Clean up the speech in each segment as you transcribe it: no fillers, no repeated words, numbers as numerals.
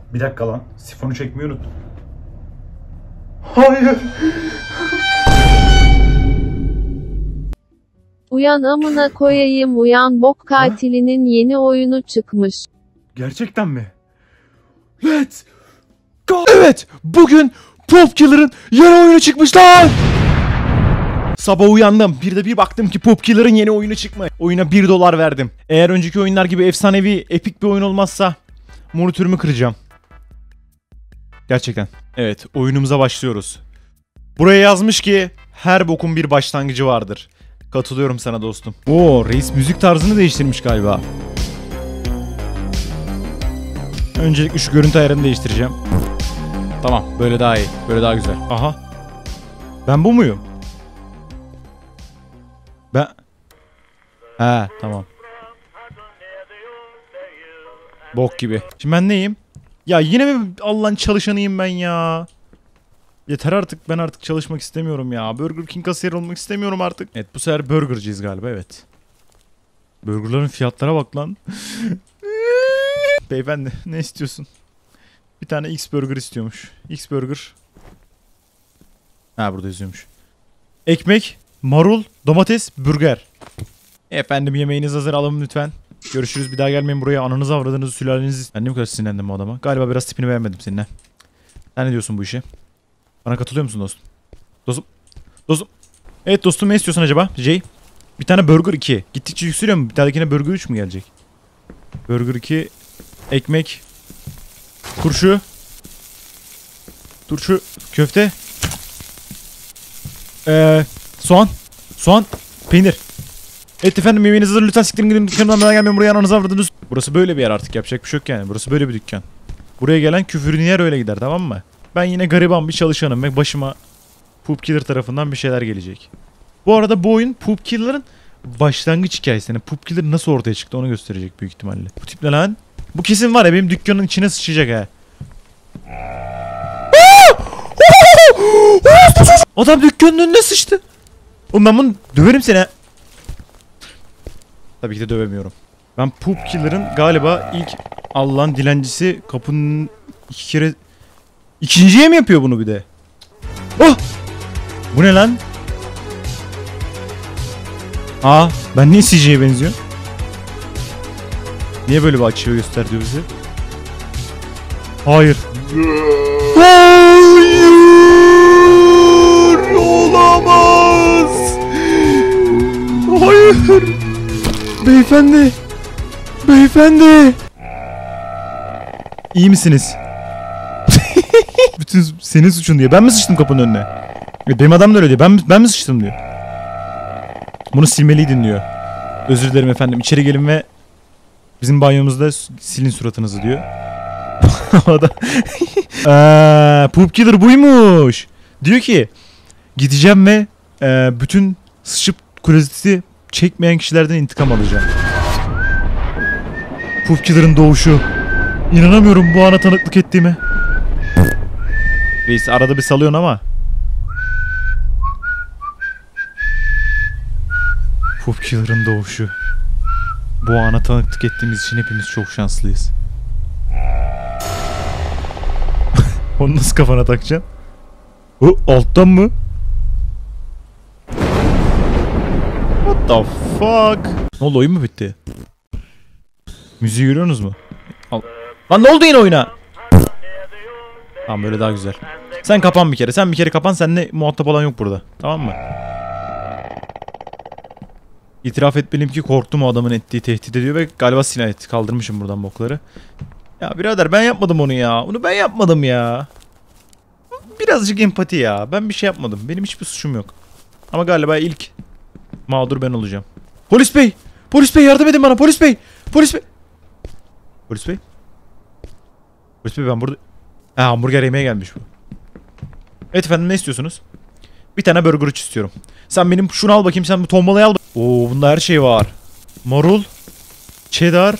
Bir dakika lan. Sifonu çekmeyi unuttum. Hayır. Uyan amına koyayım uyan, bok katilinin yeni oyunu çıkmış. Gerçekten mi? Let's go. Evet, bugün Popkiller'ın yeni oyunu çıkmış lan. Sabah uyandım. Bir baktım ki Popkiller'ın yeni oyunu çıkmış. Oyuna $1 verdim. Eğer önceki oyunlar gibi efsanevi, epik bir oyun olmazsa monitörümü kıracağım. Gerçekten. Evet, oyunumuza başlıyoruz. Buraya yazmış ki her bokun bir başlangıcı vardır. Katılıyorum sana dostum. Oo, reis müzik tarzını değiştirmiş galiba. Öncelikle şu görüntü ayarını değiştireceğim. Tamam, böyle daha iyi. Böyle daha güzel. Aha. Ben bu muyum? Ben... He, tamam. Bok gibi. Şimdi ben neyim? Ya yine mi Allah'ın çalışanıyım ben ya? Yeter artık, ben artık çalışmak istemiyorum ya. Burger King kasiyer olmak istemiyorum artık. Evet, bu sefer burgercıyız galiba, evet. Burgerların fiyatlara bak lan. Beyefendi ne istiyorsun? Bir tane X burger istiyormuş. X burger. Ha, burada yazıyormuş. Ekmek, marul, domates, burger. Efendim yemeğiniz hazır, alın lütfen. Görüşürüz, bir daha gelmeyin buraya, ananızı avradınızı sülalenizi. Ben ne bu kadar sinirlendim bu adama. Galiba biraz tipini beğenmedim seninle. Sen ne diyorsun bu işe? Bana katılıyor musun dostum? Dostum. Evet dostum, ne istiyorsun acaba? Jay. Bir tane burger 2. Gittikçe yükseliyor mu? Bir tane burger 3 mü gelecek? Burger 2. Ekmek. Turşu. Köfte. Soğan. Peynir. Evet efendim, yemeğiniz hazır, lütfen siktirin gidin dükkanımdan, bana gelmeyin buraya, ananızı avradınız. Burası böyle bir yer artık, yapacak bir şey yok yani. Burası böyle bir dükkan. Buraya gelen küfürünü yer, öyle gider, tamam mı? Ben yine gariban bir çalışanım ve başıma Popkiller tarafından bir şeyler gelecek. Bu arada bu oyun Popkiller'ın başlangıç hikayesi. Yani Popkiller nasıl ortaya çıktı onu gösterecek büyük ihtimalle. Bu tip ne lan? Bu kesin var ya, benim dükkanın içine sıçacak ha. Adam dükkanın önüne sıçtı. Oğlum ben bunu döverim seni. Tabii ki de dövemiyorum. Ben Popkiller'ın galiba ilk Allah'ın dilencisi, kapının 2 kere... İkinciye mi yapıyor bunu bir de? Oh! Bu ne lan? Aa, ben niye CJ'ye benziyorum? Niye böyle bir açıyı gösteriyor bize? Hayır. Hayır! Olamaz! Hayır! Beyefendi! İyi misiniz? Bütün senin suçun diyor. Ben mi sıçtım kapının önüne? Benim adam da öyle diyor. Ben mi sıçtım diyor. Bunu silmeliydin diyor. Özür dilerim efendim. İçeri gelin ve bizim banyomuzda silin suratınızı diyor. O da Popkiller buymuş. Diyor ki gideceğim ve bütün sıçıp klozeti çekmeyen kişilerden intikam alacağım. Popkiller'ın doğuşu. İnanamıyorum bu ana tanıklık ettiğime. Reis arada bir salıyorsun ama. Popkiller'ın doğuşu. Bu ana tanıklık ettiğimiz için hepimiz çok şanslıyız. Onu nasıl kafana takacaksın? O alttan mı? What the fuck? Ne oldu, oyun mu bitti? Müziği görüyorsunuz mu? Al. Lan ne oldu yine oyuna? Tamam, böyle daha güzel. Sen kapan bir kere. Sen bir kere kapan. Seninle muhatap olan yok burada. Tamam mı? İtiraf etmeliyim ki korktum o adamın ettiği tehdit ediyor ve galiba silah etti. Kaldırmışım buradan bokları. Ya birader, ben yapmadım onu ya. Onu ben yapmadım ya. Birazcık empati ya. Ben bir şey yapmadım. Benim hiçbir suçum yok. Ama galiba ilk mağdur ben olacağım. Polis bey! Polis bey, yardım edin bana! Polis bey! Polis bey! Polis bey? Polis bey, ben burada... Ha, hamburger yemeye gelmiş bu. Evet efendim, ne istiyorsunuz? Bir tane burger 3 istiyorum. Sen benim şunu al bakayım, sen bu tombalayı al. Oo, bunda her şey var. Marul, cheddar.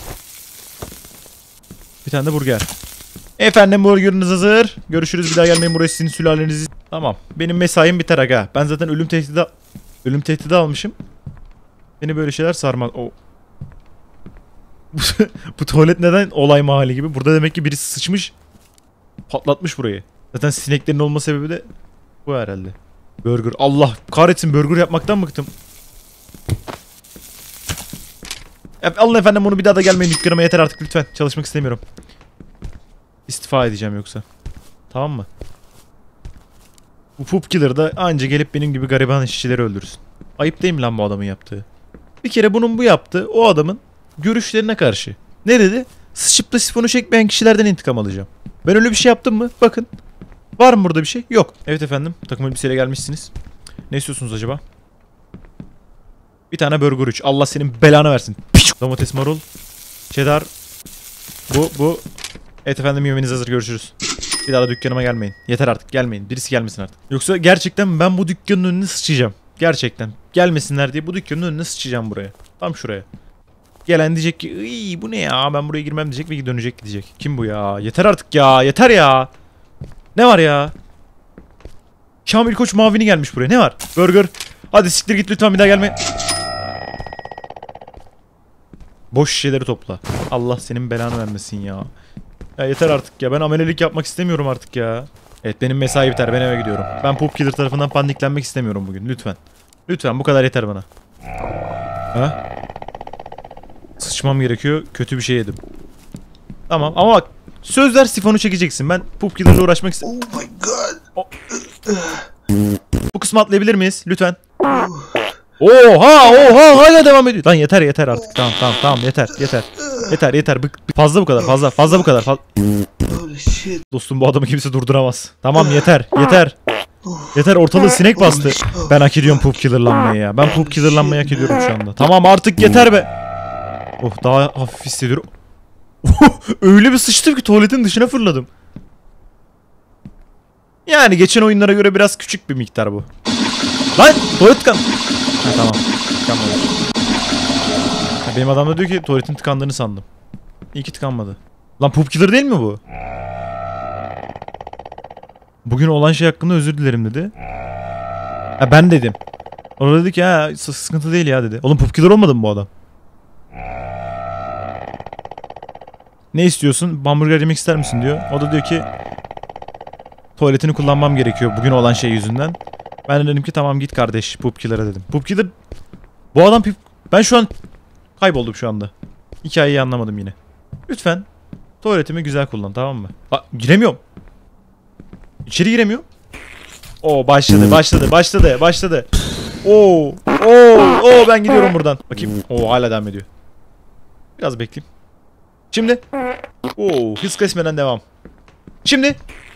Bir tane de burger. Efendim, burgeriniz hazır. Görüşürüz, bir daha gelmeyin buraya, sizin sülalenizi. Tamam, benim mesaim biter aga. Ben zaten ölüm tehdidi almışım. Beni böyle şeyler sarmaz. Oh. Bu tuvalet neden olay mahalli gibi? Burada demek ki birisi sıçmış. Patlatmış burayı. Zaten sineklerin olma sebebi de bu herhalde. Burger. Allah kahretsin, burger yapmaktan bıktım. Alın efendim onu, bir daha da gelmeyin dükkanıma, yeter artık lütfen. Çalışmak istemiyorum. İstifa edeceğim yoksa. Tamam mı? Bu poop killer da anca gelip benim gibi gariban işçileri öldürsün. Ayıp değil mi lan bu adamın yaptığı? Bir kere bunun bu yaptığı o adamın görüşlerine karşı. Ne dedi? Sıçıp da sifonu çekmeyen kişilerden intikam alacağım. Ben öyle bir şey yaptım mı? Bakın. Var mı burada bir şey? Yok. Evet efendim. Takım elbiseyle gelmişsiniz. Ne istiyorsunuz acaba? Bir tane burger 3. Allah senin belanı versin. Piş! Domates, marul, cheddar. Bu. Evet efendim, yemeğiniz hazır, görüşürüz. Bir daha da dükkanıma gelmeyin. Yeter artık, gelmeyin. Birisi gelmesin artık. Yoksa gerçekten ben bu dükkanın önüne sıçacağım. Gerçekten. Gelmesinler diye bu dükkanın önüne sıçacağım buraya. Tam şuraya. Gelen diyecek ki bu ne ya, ben buraya girmem diyecek ve dönecek gidecek. Kim bu ya? Yeter artık ya, yeter ya. Ne var ya? Kamil Koç mavini gelmiş buraya, ne var? Burger. Hadi siktir git lütfen, bir daha gelme. Boş şişeleri topla. Allah senin belanı vermesin ya. Ya yeter artık ya, ben amelelik yapmak istemiyorum artık ya. Evet, benim mesai biter, ben eve gidiyorum. Ben Poop Killer tarafından paniklenmek istemiyorum bugün, lütfen. Lütfen, bu kadar yeter bana. Ha? Sıçmam gerekiyor, kötü bir şey yedim. Tamam ama bak, söz ver sifonu çekeceksin. Ben Poop Killer'la uğraşmak istemiyorum. Oh my god. Bu kısmı atlayabilir miyiz lütfen? Oha hala devam ediyor. Lan yeter artık, tamam yeter. Fazla bu kadar, fazla bu kadar. Holy shit. Dostum, bu adamı kimse durduramaz. Tamam yeter. Yeter, ortalığı sinek bastı. Ben hak ediyorum Poop Killer'lanmayı ya. Ben Poop Killer'lanmayı hak ediyorum şu anda. Tamam artık yeter be. Oh, daha hafif hissediyorum. Öyle bir sıçtım ki tuvaletin dışına fırladım. Yani geçen oyunlara göre biraz küçük bir miktar bu. Lan tuvalet tıkan. Ha tamam. Tıkanmadı. Benim adam da diyor ki tuvaletin tıkandığını sandım. İyi ki tıkanmadı. Lan Poop Killer değil mi bu? Bugün olan şey hakkında özür dilerim dedi. Ha ben dedim. O dedi ki ha sıkıntı değil ya dedi. Oğlum Poop Killer olmadı mı bu adam? Ne istiyorsun? Hamburger yemek ister misin diyor. O da diyor ki tuvaletini kullanmam gerekiyor bugün olan şey yüzünden. Ben de dedim ki tamam git kardeş Poop Killer'a dedim. Poop Killer... Bu adam... Ben şu an kayboldum şu anda. Hikayeyi anlamadım yine. Lütfen tuvaletimi güzel kullan, tamam mı? Giremiyorum. İçeri giremiyorum. Oo başladı. Oo ben gidiyorum buradan. Bakayım. Oo hala devam ediyor. Biraz bekleyeyim. Şimdi. Oo hız kesmeden devam. Şimdi.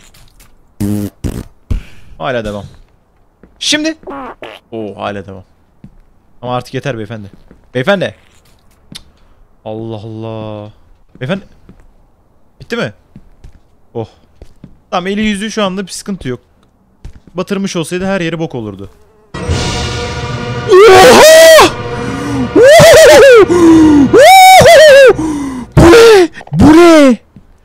Hala devam. Şimdi. Oo hala devam. Ama artık yeter beyefendi. Beyefendi. Allah Allah. Beyefendi. Bitti mi? Oh. Tamam, eli yüzü şu anda bir sıkıntı yok. Batırmış olsaydı her yeri bok olurdu. Oha! Bu ne?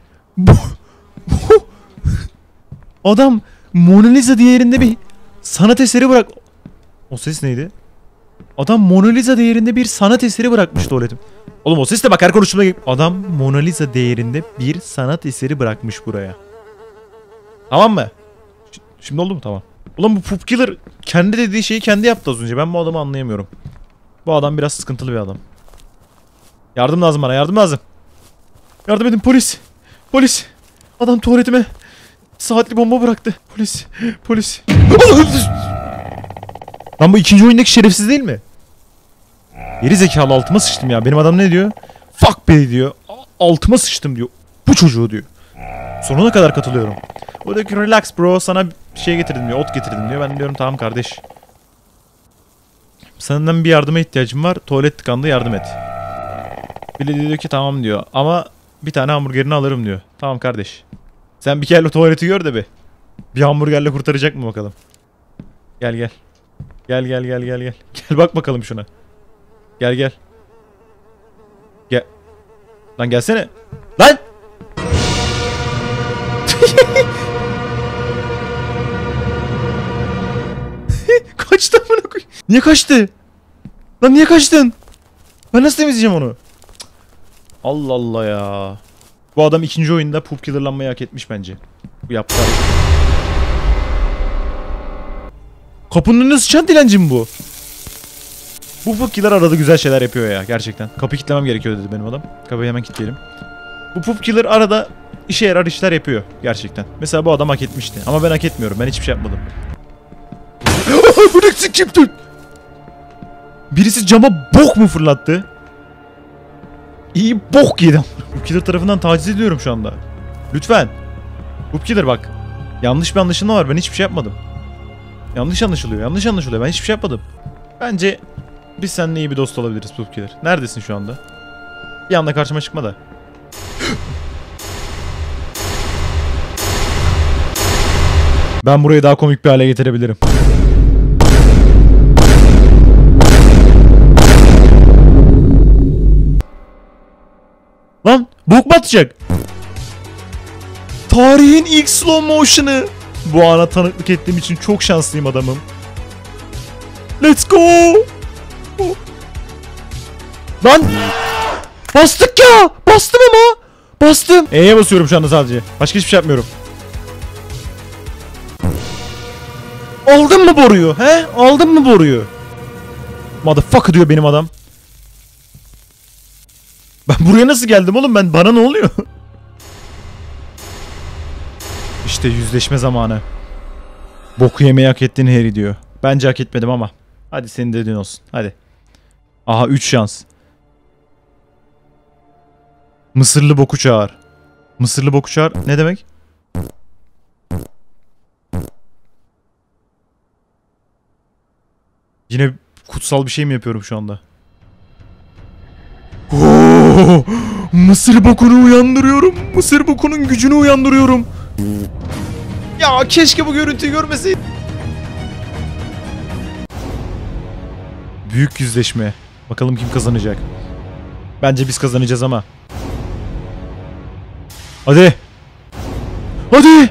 Adam Mona Lisa değerinde bir sanat eseri bırak... O ses neydi? Adam Mona Lisa değerinde bir sanat eseri bırakmış tuvaletim. Oğlum o ses de bak, her konuşmada gibi. Adam Mona Lisa değerinde bir sanat eseri bırakmış buraya. Tamam mı? Şimdi oldu mu? Tamam. Ulan bu Poop Killer kendi dediği şeyi kendi yaptı az önce. Ben bu adamı anlayamıyorum. Bu adam biraz sıkıntılı bir adam. Yardım lazım bana, yardım lazım. Yardım edin, polis. Polis. Adam tuvaletime saatli bomba bıraktı. Polis. Lan bu ikinci oyundaki şerefsiz değil mi? Geri zekalı, altıma sıçtım ya. Benim adam ne diyor? Fuck be diyor. Altıma sıçtım diyor. Bu çocuğu diyor. Sonuna kadar katılıyorum. O diyor ki relax bro, sana şey getirdim diyor. Ot getirdim diyor. Ben diyorum tamam kardeş. Senden bir yardıma ihtiyacım var. Tuvalet tıkandı, yardım et. Biri diyor ki tamam diyor. Ama bir tane hamburgerini alırım diyor. Tamam kardeş. Sen bir kere tuvaleti gör de bir. Bir hamburgerle kurtaracak mı bakalım? Gel. Gel bak bakalım şuna. Gel. Lan gelsene. Lan! Kaçtı amına koyayım. Niye kaçtı? Lan niye kaçtın? Ben nasıl temizleyeceğim onu? Allah Allah ya. Bu adam ikinci oyunda poop killer'lanmayı hak etmiş bence. Bu yaptı. Kapının önüne sıçan dilenci mi bu? Bu poop killer arada güzel şeyler yapıyor ya gerçekten. Kapıyı kilitlemem gerekiyor dedi benim adam. Kapıyı hemen kilitleyelim. Bu poop killer arada işe yarar işler yapıyor gerçekten. Mesela bu adam hak etmişti. Ama ben hak etmiyorum. Ben hiçbir şey yapmadım. Bu ne sikimdi? Birisi cama bok mu fırlattı? İyi bok yedim. Poop killer tarafından taciz ediyorum şu anda. Lütfen. Poop killer bak. Yanlış bir anlaşılma var. Ben hiçbir şey yapmadım. Yanlış anlaşılıyor. Yanlış anlaşılıyor. Ben hiçbir şey yapmadım. Bence biz seninle iyi bir dost olabiliriz Poop killer. Neredesin şu anda? Bir anda karşıma çıkma da. Ben burayı daha komik bir hale getirebilirim. Lan bok mu atacak? Tarihin ilk slow motion'ı. Bu ana tanıklık ettiğim için çok şanslıyım adamım. Let's go. Lan bastık ya. Bastım ama. Bastım. E'ye basıyorum şu anda sadece. Başka hiçbir şey yapmıyorum. Aldın mı boruyu? He? Aldın mı boruyu? Motherfucker diyor benim adam. Ben buraya nasıl geldim oğlum? Bana ne oluyor? İşte yüzleşme zamanı. Boku yemeyi hak ettin Harry diyor. Bence hak etmedim ama. Hadi senin dediğin olsun. Hadi. Aha 3 şans. Mısırlı boku çağır. Mısırlı boku çağır ne demek? Yine kutsal bir şey mi yapıyorum şu anda? Oo, Mısır bokunu uyandırıyorum. Mısır bokunun gücünü uyandırıyorum. Ya keşke bu görüntüyü görmeseydim. Büyük yüzleşme. Bakalım kim kazanacak. Bence biz kazanacağız ama. Hadi. Hadi.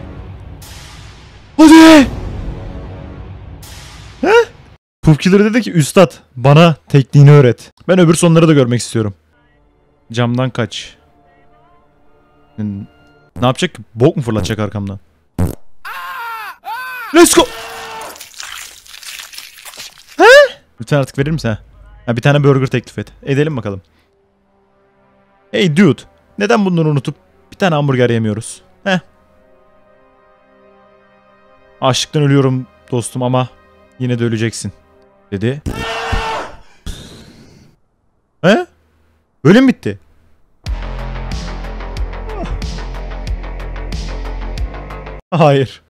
Hadi. He? Poop Killer dedi ki üstad bana tekniğini öğret. Ben öbür sonları da görmek istiyorum. Camdan kaç. Ne yapacak ki? Bok mu fırlatacak arkamdan? Let's go. He? Lütfen artık verir misin? Ha, bir tane burger teklif et. Edelim bakalım. Hey dude. Neden bunları unutup bir tane hamburger yemiyoruz? He? Açlıktan ölüyorum dostum ama yine de öleceksin. Dedi. He? Böyle mi bitti? Hayır.